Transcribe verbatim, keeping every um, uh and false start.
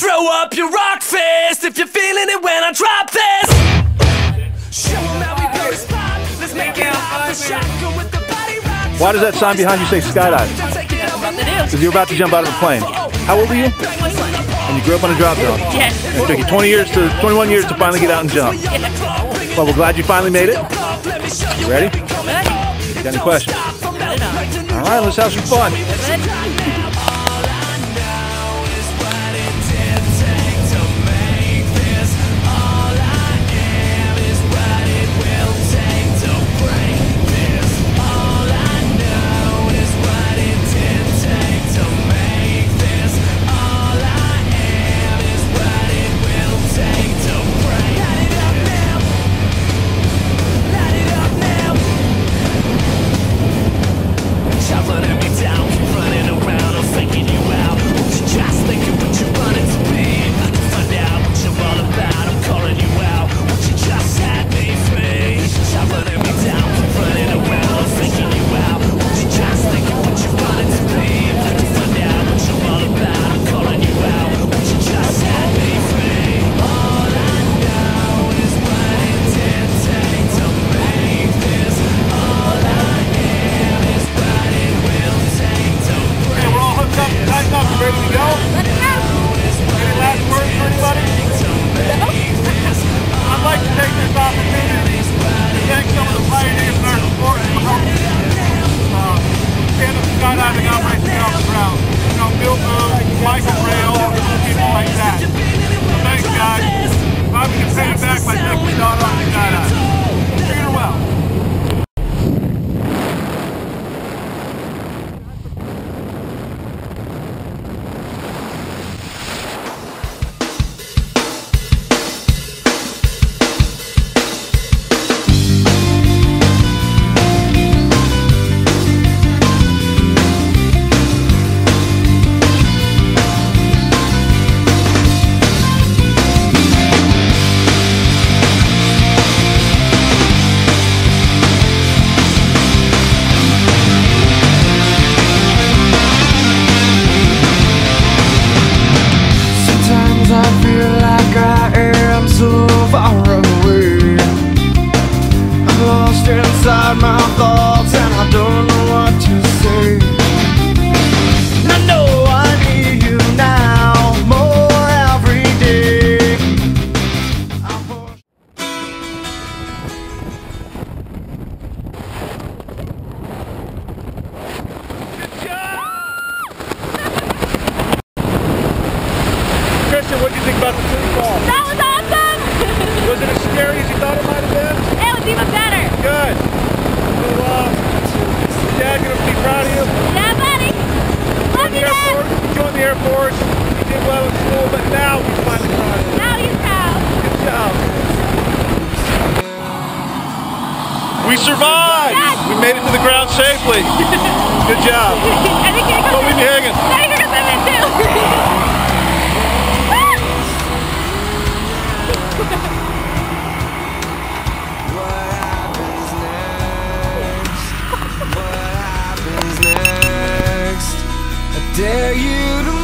Throw up your rock fist if you're feeling it when I drop this. Show 'em how we do it. Let's make it off the shotgun with the body rock. Why does that sign behind you say skydiving? Because you're about to jump out of a plane. How old are you? And you grew up on a drop zone? Yes. It took you twenty years to twenty-one years to finally get out and jump. Well, we're glad you finally made it. You ready? Got any questions? All right, let's have some fun. Inside my thoughts and I don't know what to say. And I know I need you now more every day. Kristen, what did you think about the tree fall? That was awesome! Was it as scary as you thought it might have been? It was even better. Good. So, uh, is Dad gonna be proud of you? Yeah, buddy. Love you, Dad. You joined the Air Force. You did well in school, but now he's finally proud of you. Now you're proud. Good job. We survived. Yes. We made it to the ground safely. Good job. I think you're Well, gonna we be hanging. I think you're gonna swim in too. Dare you to